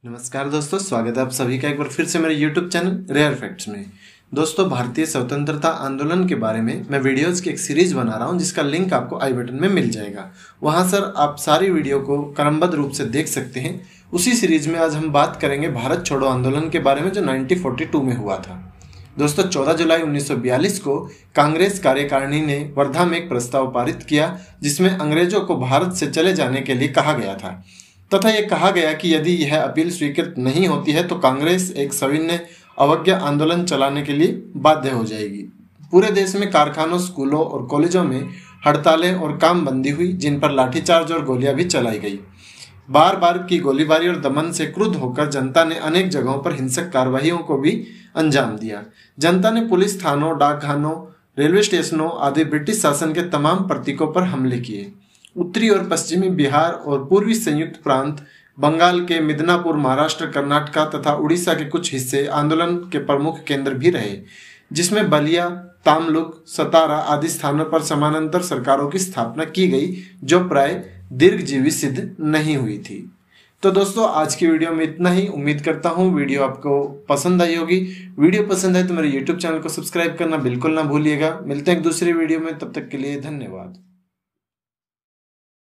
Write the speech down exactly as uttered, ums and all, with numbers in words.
नमस्कार दोस्तों, स्वागत है आप सभी का एक बार फिर से मेरे यूट्यूब चैनल रेयर फैक्ट्स में। दोस्तों, भारतीय स्वतंत्रता आंदोलन के बारे में मैं वीडियोस की एक सीरीज बना रहा हूं जिसका लिंक आपको आई बटन में मिल जाएगा। वहां सर आप सारी वीडियो को क्रमबद्ध रूप से देख सकते हैं। उसी सीरीज में आज हम बात करेंगे भारत छोड़ो आंदोलन के बारे में जो नाइनटीन फोर्टी टू में हुआ था। दोस्तों, चौदह जुलाई उन्नीस सौ बयालीस को कांग्रेस कार्यकारिणी ने वर्धा में एक प्रस्ताव पारित किया जिसमें अंग्रेजों को भारत से चले जाने के लिए कहा गया था तथा यह कहा गया कि यदि यह अपील स्वीकृत नहीं होती है तो कांग्रेस एक सविनय अवज्ञा आंदोलन चलाने के लिए बाध्य हो जाएगी। पूरे देश में कारखानों, स्कूलों और कॉलेजों में हड़तालें और काम बंदी हुई, जिन पर लाठीचार्ज और गोलियां भी चलाई गई। बार बार की गोलीबारी और दमन से क्रुद्ध होकर जनता ने अनेक जगहों पर हिंसक कार्रवाइयों को भी अंजाम दिया। जनता ने पुलिस थानों, डाकखानों, रेलवे स्टेशनों आदि ब्रिटिश शासन के तमाम प्रतीकों पर हमले किए। उत्तरी और पश्चिमी बिहार और पूर्वी संयुक्त प्रांत, बंगाल के मिदनापुर, महाराष्ट्र, कर्नाटक तथा उड़ीसा के कुछ हिस्से आंदोलन के प्रमुख केंद्र भी रहे, जिसमें बलिया, तामलुक, सतारा आदि स्थानों पर समानांतर सरकारों की स्थापना की गई जो प्राय दीर्घजीवी सिद्ध नहीं हुई थी। तो दोस्तों, आज की वीडियो में इतना ही। उम्मीद करता हूँ वीडियो आपको पसंद आई होगी। वीडियो पसंद आए तो मेरे यूट्यूब चैनल को सब्सक्राइब करना बिल्कुल ना भूलिएगा। मिलते हैं एक दूसरी वीडियो में, तब तक के लिए धन्यवाद।